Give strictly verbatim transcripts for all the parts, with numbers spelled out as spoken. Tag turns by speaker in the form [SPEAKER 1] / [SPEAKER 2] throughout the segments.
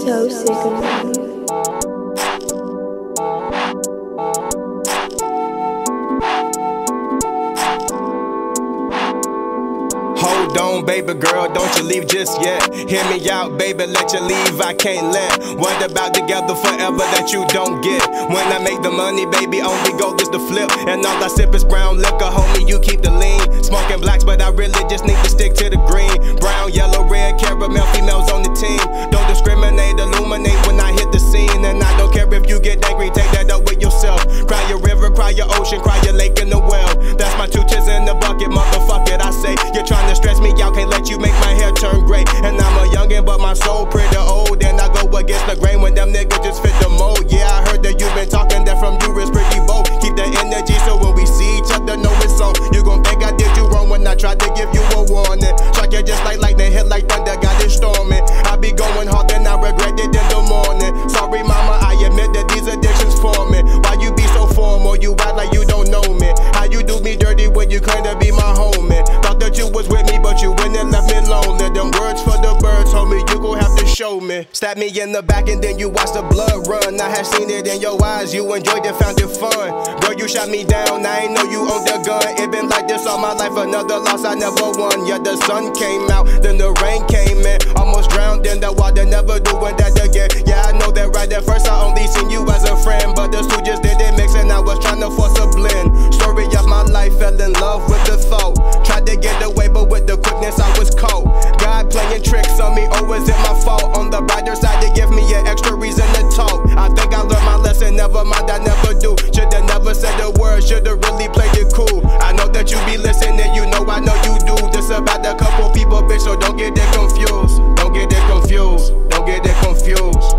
[SPEAKER 1] so sick of you.
[SPEAKER 2] Hold on, baby girl, don't you leave just yet. Hear me out, baby, let you leave, I can't let. What about together forever that you don't get? When I make the money, baby, only go is the flip. And all I sip is brown liquor, homie, you keep the lean. Smoking blacks, but I really just need to stick to the green. Brown, yellow, red, caramel, females on the team. Don't discriminate, illuminate when I hit the scene. And I don't care if you get angry, take that up with yourself. Cry your river, cry your ocean, cry your lake in the well. That's my two tits in the bucket, motherfuck it, I say. You're trying to stress me out, can't let you make my hair turn gray. And I'm a youngin', but my soul pretty old. And I go against the grain when them niggas just fit the mold. Yeah, I heard that you been talking, that from you is pretty bold. Keep the energy so when we see each other, know it's on. You gon' think I did you wrong when I tried to give you a warning. Strike you just like lightning, hit like thunder, got it storming. I be going hard, then I regret it in the morning. Sorry mama, I admit that these addictions for me. Why you be so formal, you act like you don't know me? How you do me dirty when you claim to be my homie? Thought that you was with me, but you went and left me lonely. Them words for the birds, homie, you gon' have to show me. Stab me in the back and then you watch the blood run. I had seen it in your eyes, you enjoyed it, found it fun. Girl, you shot me down, I ain't know you owned the gun. It been like this all my life, another loss I never won. Yeah, the sun came out, then the rain came in. Almost drowned in the water, never doing that again. Yeah, I know that right at first I only seen you as a friend, but the two just didn't mix and I was trying to force a blend. Story of my life, fell in love with the thought. Tried to get away, but with the quickness I was caught. God playing tricks on me, oh, is it my fault? On the brighter side, they give me an extra reason to talk. I think I learned my lesson, never mind, I never do. Should've never said the word, should've really played it cool. I know that you be listening, you know I know you do. This about a couple people, bitch, so don't get it confused. Don't get it confused, don't get it confused.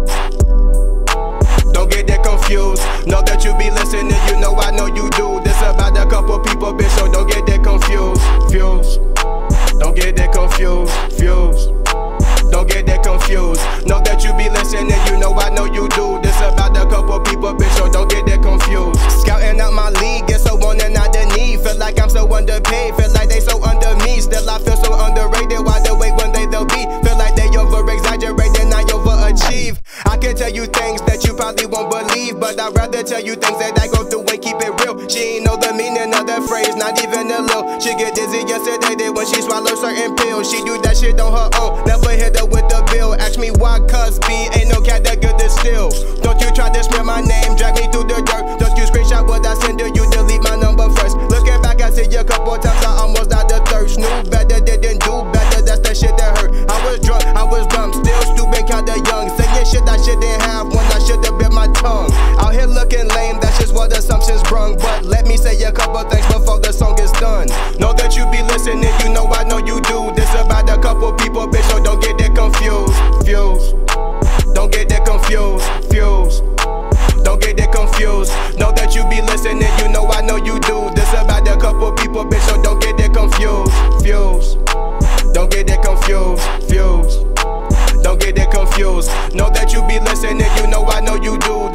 [SPEAKER 2] Don't get that confused. Know that you be listening, you know I know you do. This about a couple people, bitch, so don't get that confused. Fuse. Don't get that confused. Fuse. Don't get that confused. Know that you be listening, you know I know you do. This about a couple people, bitch, so don't get that confused. Scouting out my league, get so on and out the need. Feel like I'm so underpaid, feel like they so under me. Still I feel so underrated, why they wait when they they'll be? Feel like they over exaggerate and I overachieve. I can tell you things that you probably won't believe, but I'd rather tell you things that I go through and keep it real. She ain't know the meaning of that phrase, not even a little. She get dizzy and sedated when she swallow certain pills. She do that shit on her own, never hit her with the bill. Ask me why, cuz B ain't no cat that good to steal. Don't you try to smear my name, drag me through the dirt. Don't you screenshot what I send you, you delete my number first. Looking back, I see you a couple times, I almost died of thirst. Knew better, didn't do better, that's the shit that hurt. I was drunk, I was dumb, still stupid, kinda young. Saying shit I shouldn't have when I should've bit my tongue. Out here looking lame, that's just what assumptions brung. But let me say a couple things before the song is done. Know that you be listening, you know I know you do. This about a couple people, bitch, so don't get that confused. Fuse. Don't get that confused. Fuse. Don't get that confused. Know that you be listening, you know I know you do. This about a couple people, bitch, so don't get that confused. Fuse. Don't get that confused. Fuse. Don't get that confused. Know that you be listening, you know I know you do.